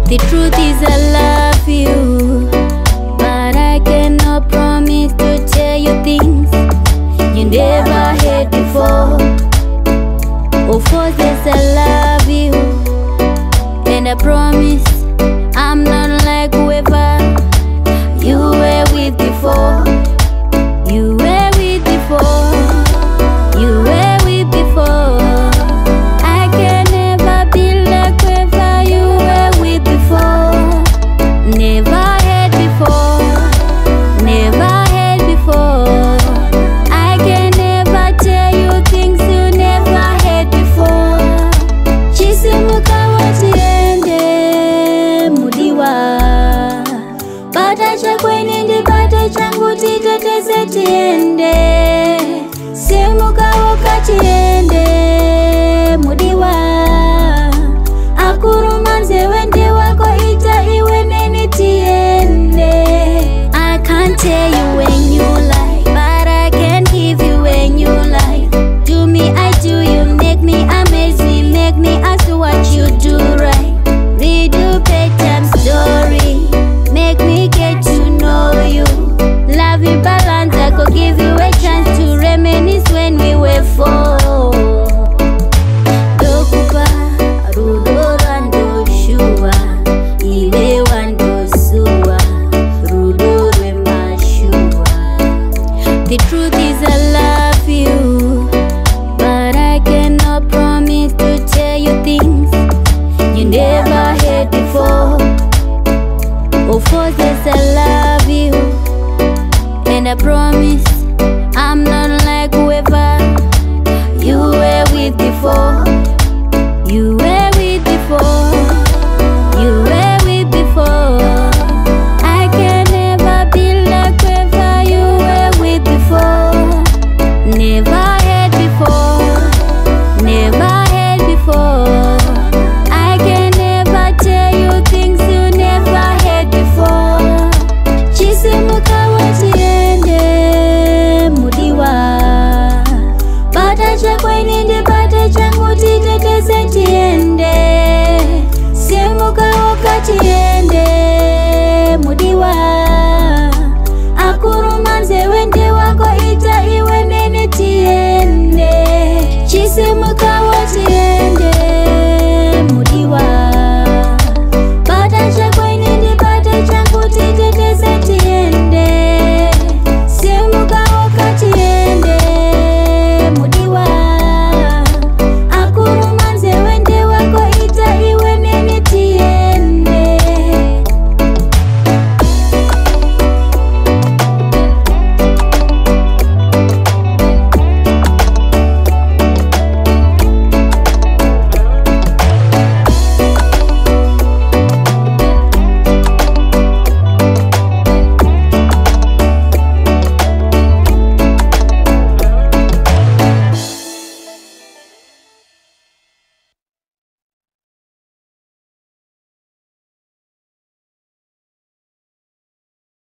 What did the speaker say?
The truth is I love you, but I cannot promise to tell you things you never heard before. Of course, yes, I love you, and I promise I'm not like whoever you were with before. You were with before. You were with before. I can never be like whoever you were with before. Never had before. Never had before. I can never tell you things you never had before. Chisimuka watiende mudiwa, bata chakweni ndi bata changu titeteze tiende. Simuka wakati